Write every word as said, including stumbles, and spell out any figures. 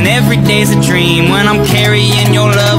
Every day's a dream when I'm carrying your love.